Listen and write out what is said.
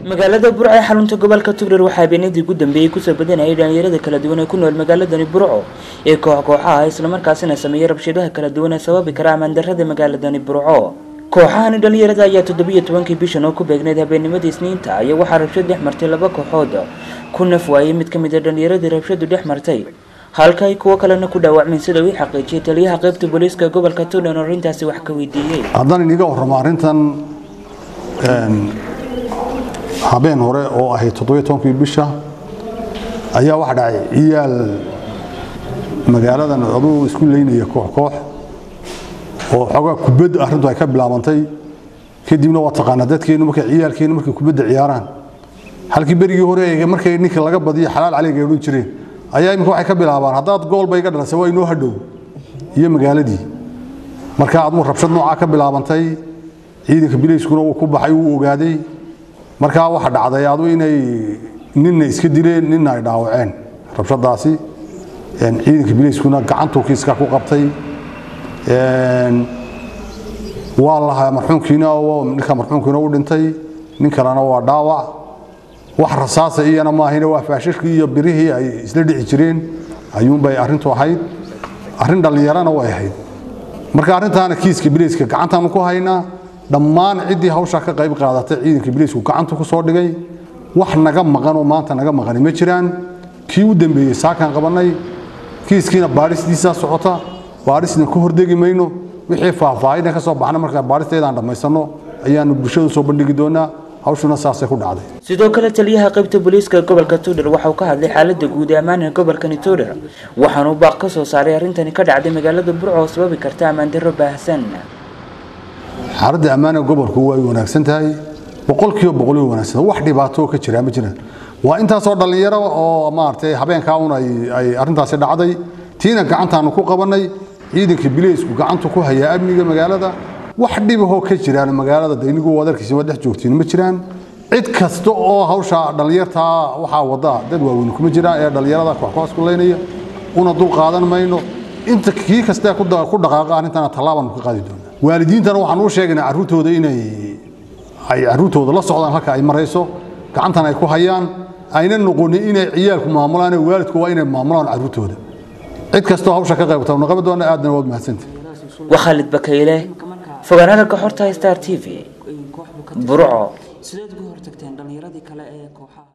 magaalada Burco ee xarunta gobolka Togdheer waxaa habeenadii ugu dambeeyay ku soo badanayay dhalinyarada kala duwan ee ku nool magaaladani Burco ee kooxaha isla markaasina sameeyay rabshadaha kala duwan ee sababi kara ammaan darrada magaaladani Burco. kooxahan dhalinyarada ayaa 17 bishan oo ku beegneed habeennimadii Isniinta ayaa waxaa rabshad dhex martay laba kooxood ku naf waayay mid ka mid ah dhalinyarada rabshadu dhex martay halka ay kuwa kalena ku dhaawacmeen sida uu xaqiijiyay taliyaha qaybta booliiska gobolka Togdheer oo arintaasi wax ka weydiiyay. haddana iniga warramo arintan habeen hore oo ahayd 17 bisha ayaa wax dhacay iyaal magaaladan aduu isku leeynaya koox oo xogaa kubad arintu ay ka bilaabantay kadibna waa taqaana dadkeenu markay ciyaalkeenu markay kubadda ciyaaraan halkii berigii hore markay ninka laga badiyo xalaal caliga ay jireen ayaa imika waxay ka bilaabaan haddaad gool bay ka dhalasay waa inoo hadhow iyo magaaladii marka aad mu rabshad nooca ka bilaabantay ciidanka bilayskuna uu ku baxay uu ogaaday marka waxa dhacday aad inay ninna iska dileen ninna ay dhaawaceen rabshadaasi ciidanka bilayskuna gacantu kiiska ku qabtay والله مرحومكينا ونك مرحومكينا ودنتي نكرنا وداوع wax rasaas iyana ma ahina waa faashishkii iyo birihii ay isla dhici jireen ayuun bay arintu ahayd arin dhalinyarana way ahayd marka arintaana kiiska bilayska gacantan ku haynaa dhammaan cidii hawsha ka qayb qaadatay ciidanka bilaysku gacanta ku soo dhigay wax naga maqan oo maanta naga maqan ma jiraan kii u dambeeyay saakan qabanay kiiskiina baaristiisa socota baarisna ku hordegi mayno wixii faahfaahin ka soo baxna marka baaristeedaan dhameysano ayaanu bulshada soo bandhigi doonaa hawshuna saasay ku dhacday sidoo kale taliyaha qaybta booliiska gobolka Togdheer waxa uu ka hadlay xaaladda guud ee ammaanka gobolka Togdheer waxaana uu baaq ka soo saaray arintani ka dhacday magaalada Burco oo sababi karta ammaan darro baahsan. xaaladda ammaanka gobolku way wanaagsan tahay boqolkiiba boqol way wanaagsan wax dhibaato ka jira ma jiraan waa intaas oo dhalinyaro oo maartay habeenka ay arintaasi dhacday tiina gacantaanu ku qabanay ciidanka bilaysku gacantu ku haya amniga magaalada wax dhibaho ka jiraan magaalada daynigu wadarkiisa wada joogtiin ma jiraan cid kasta oo hawsha dhalinyarta waxa wada dad waaweyn kuma jiraan ee dhalinyarada koox ku leynaya una dul qaadan mayno inta kii kasta ku dhaqaaqa arintana talaaban ku qaadi doona waalidiintana waxaan u sheegnaa carruurtooda inay carruurtooda la socdaan halka ay marayso gacantan ay ku hayaan ayna noqonin inay ciyaalku maamulaan waalidku waa inay maamulaan carruurtooda cid kasta hawsha ka qayb qaadana qaban doona aadna waa mahadsantahay وخالد بكيله فقرنا كحورتا ستار تي في برعو sideed ugu hortagteen dhalinyarada kale ee kooxaha